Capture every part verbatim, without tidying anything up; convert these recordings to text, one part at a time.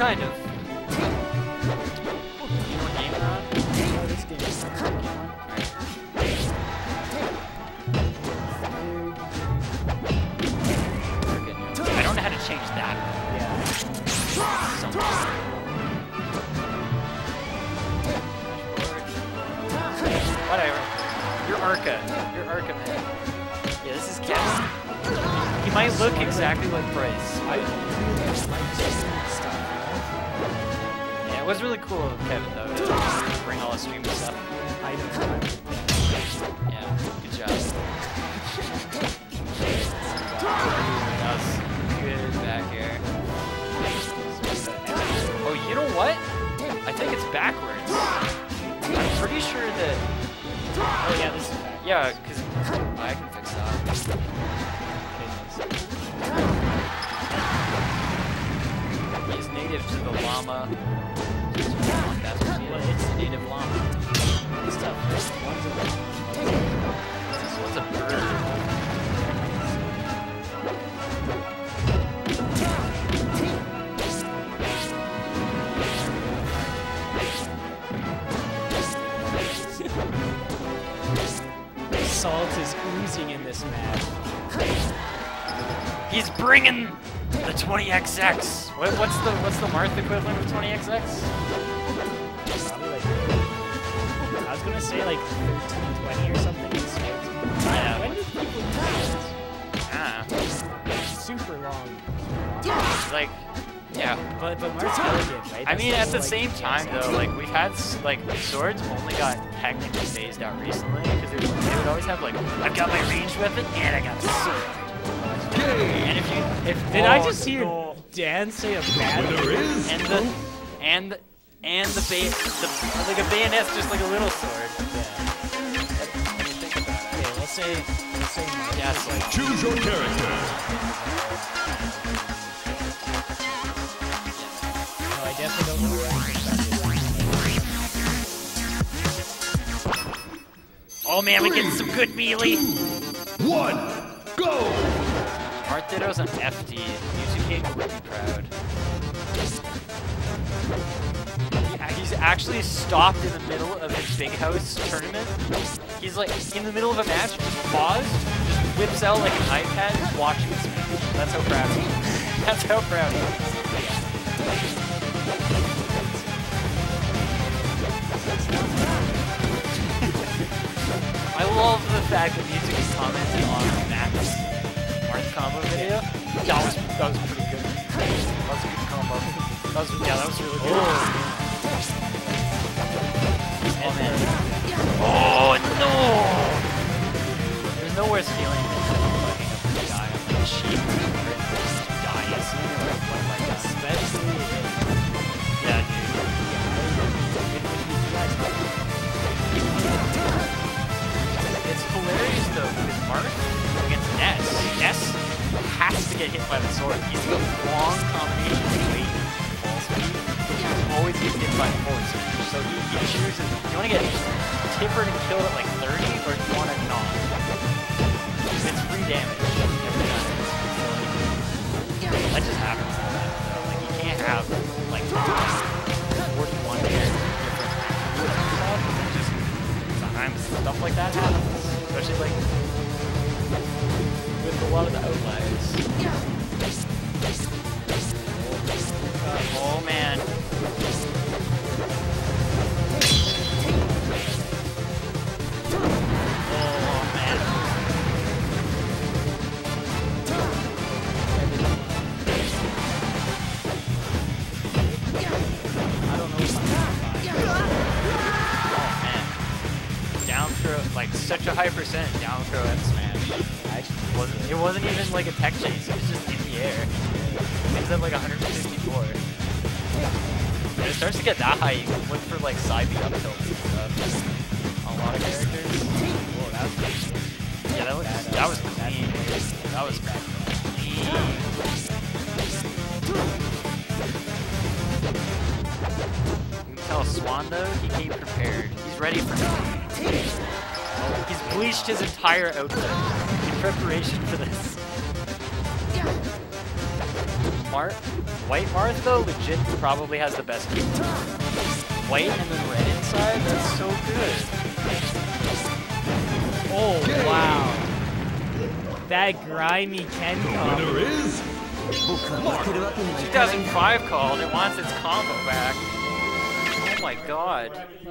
kind of. You know what game we're on? Oh, this game is I don't know how to change that. yeah. So whatever. You're Arca. You're Arca, man. Yeah, this is Kevin. He might look exactly like Bryce. I really like this stuff. Yeah, it was really cool of Kevin, though, to bring all the streaming stuff. I know. Yeah, good job. That was good back here. Oh, you know what? I think it's backwards. I'm pretty sure that... Oh yeah, this is back. Yeah, because I can fix that. He's native to the llama. That's what he is. It's a native llama. This stuff. One's a This one's a bird. Salt is oozing in this map. He's bringing the twenty X X. What, what's the what's the Marth equivalent of twenty X X? Probably like, I was gonna say like thirteen twenty or something. Yeah. When did people do this? Ah, Super long. it's like, yeah. But but Marth's really good, right? I That's mean, the at the whole, same like, time dance though, like we've had s- like swords only got technically phased out recently because they, would- they would always have like, I've got my ranged weapon and I got the sword. And if you if Did oh, I just hear no. Dan say a bad There word? is and the and the, and the ba the like a bayonet's just like a little sword. Yeah. When you think about it. Okay, we'll say we'll say Marth. Yeah, it's like choose your character. No, I definitely don't know where oh man, we get some good melee. One, go! Marth Ditto's on F D. Music King would be proud. Yeah, he's actually stopped in the middle of his big house tournament. He's like in the middle of a match, just paused, just whips out like an iPad, just watching his speech. That's how proud he is. That's how proud he is. I love the fact that Music is commenting on Matt's Marth combo video. That was that was pretty good. That was a good combo. That was yeah, that was really good. Oh, man. Oh no! There's no worse feeling than fucking up the guy on the sheep and just die as soon as you play like that. especially Yeah, dude. It's hilarious though with Marth against Ness. Ness has to get hit by the sword. He's the long combination of weight and ball speed. He always gets hit by the forward sword. So he, he chooses, do you want to get tippered and killed at like thirty, or do you want to knock? It's free damage every time. So, that just happens all the time though. Like you can't have like forty-one characters different stuff. It's just sometimes stuff like that happens. Especially like with a lot of the outliers. Oh man. Oh man. I don't know if I'm Oh man. Down throw, like such a high percent down throw F smash. actually It wasn't, it wasn't even like a tech chase, it was just in the air. It was at like one hundred fifty-four. When it starts to get that high, you can look for like side B up tilts and stuff. On a lot of characters. Whoa, that was pretty good. Yeah, that was, that was clean. That was clean. You can tell Swan though, he came prepared. He's ready for oh, he's bleached his entire outfit in preparation for this. Marth White Marth though legit probably has the best key. White and then red inside, that's so good. Oh, wow. That grimy Ken combo. Winner is two thousand five called, it wants its combo back. Oh my god.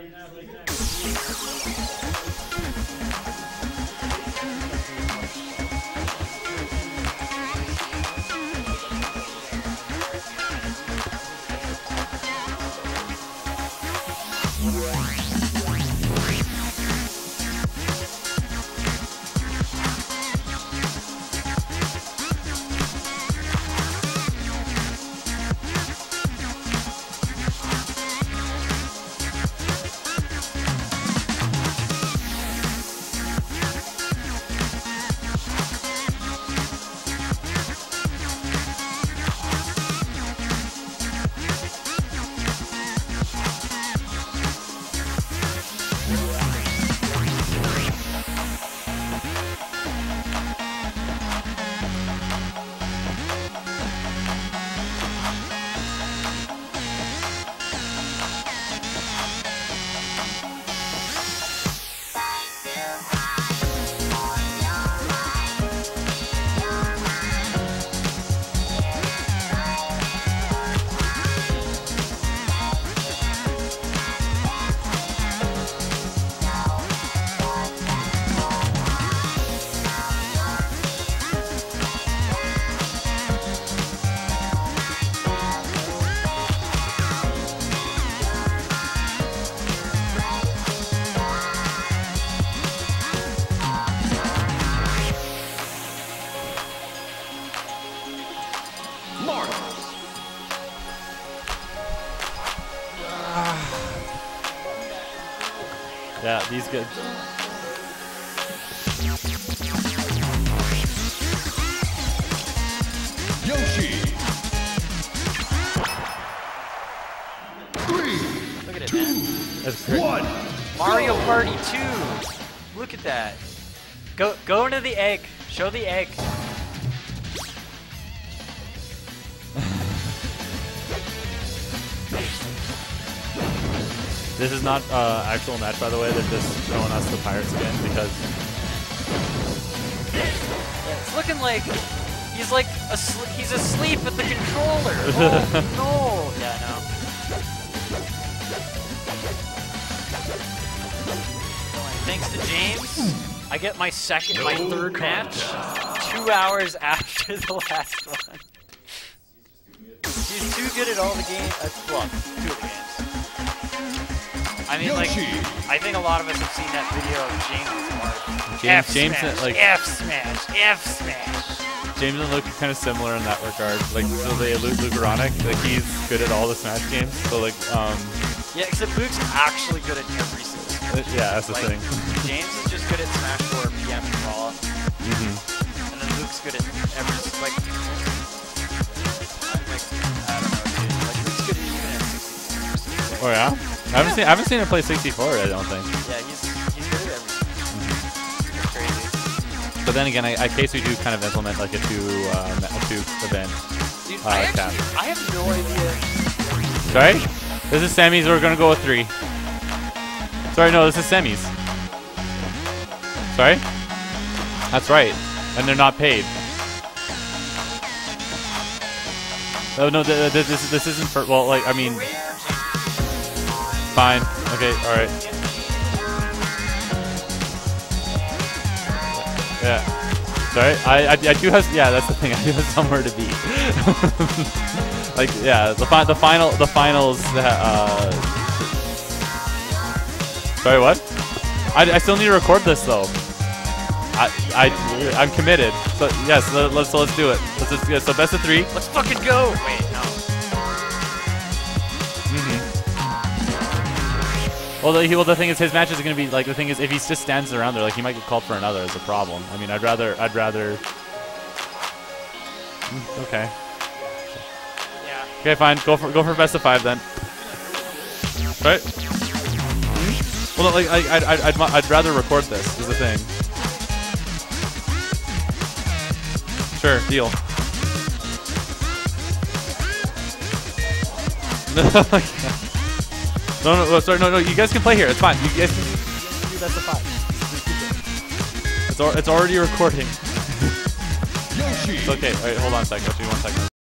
Yeah, he's good. Yoshi. Three, Look at it, man. That's great. one. Mario Party two. Look at that. Go go into the egg. Show the egg. This is not uh, actual match, by the way. They're just showing us the pirate skin because It's looking like he's like asleep, he's asleep at the controller. Oh no! Yeah, no. Thanks to James, I get my second, my third match two hours after the last one. He's too good at all the games. Uh, well, two of the games. I mean, like, I think a lot of us have seen that video of James Mark. James, F James, smash, like F smash, F smash. James and Luke are kind of similar in that regard. Like, so they Luke Lugaronic, like he's good at all the Smash games. So like, um, Yeah, except Luke's actually good at every single Smash. yeah, that's the Like, thing. James is just good at Smash four, P M, and Raw. Mm-hmm. And then Luke's good at every, like, I'm like, I don't know, dude. Like, Luke's good at even at sixty-four. Oh yeah, I haven't seen I haven't seen him play sixty-four. I don't think. Yeah, he's he's good at everything. It's crazy. But then again, I, I case we do kind of implement like a two uh, a two event. Dude, Uh, I cap. actually, I have no idea. Sorry, this is semis. We're gonna go with three. Sorry, no, this is semis. Sorry, that's right, and they're not paid. Oh no, th th this this isn't for. Well, like I mean, fine. Okay, all right. Yeah. Sorry, I, I I do have. Yeah, that's the thing. I do have somewhere to be. Like yeah, the fi the final the finals. Uh, sorry, what? I, I still need to record this though. I I I'm committed. So yes, let, let's so let's do it. Let's just, yeah, so best of three. Let's fucking go! Wait, no. Mm-hmm. Well, the, well, the thing is, his matches are gonna be like the thing is, if he just stands around there, like he might get called for another. Is a problem. I mean, I'd rather I'd rather. Mm, okay. Yeah. Okay, fine. Go for go for best of five then. Right? Well, like I I'd I'd I'd, I'd rather record this. Is the thing. Sure, deal. No, no, no, sorry, no, no. You guys can play here. It's fine. You guys can Do best of five. Just keep it. It's, al it's already recording. Yoshi. It's okay. All right, hold on a second. Give me one second.